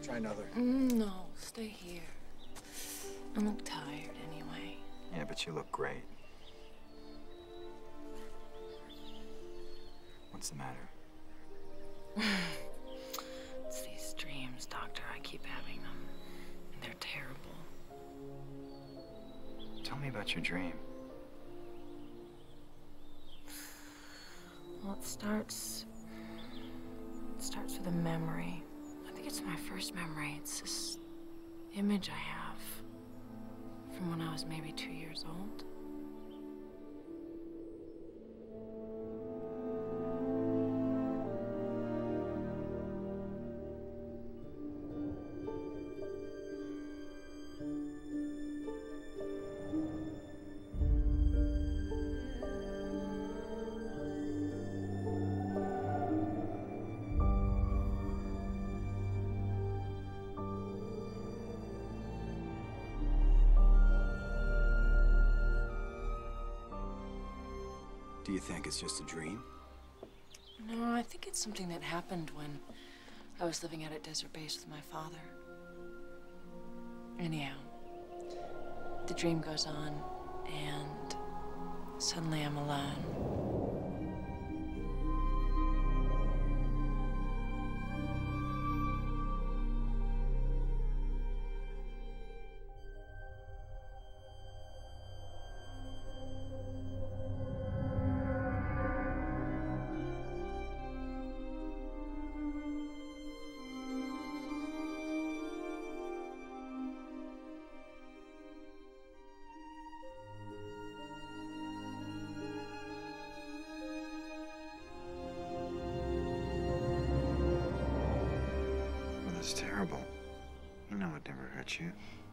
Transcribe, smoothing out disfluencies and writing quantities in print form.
Try another. No, stay here. I look tired anyway. Yeah, but you look great. What's the matter? It's these dreams, Doctor. I keep having them. And they're terrible. Tell me about your dream. Well, it starts with a memory. I think it's my first memory. It's this image I have from when I was maybe 2 years old. Do you think it's just a dream? No, I think it's something that happened when I was living out at Desert Base with my father. Anyhow, the dream goes on, and suddenly I'm alone. Well, that's terrible. You know it never hurt you.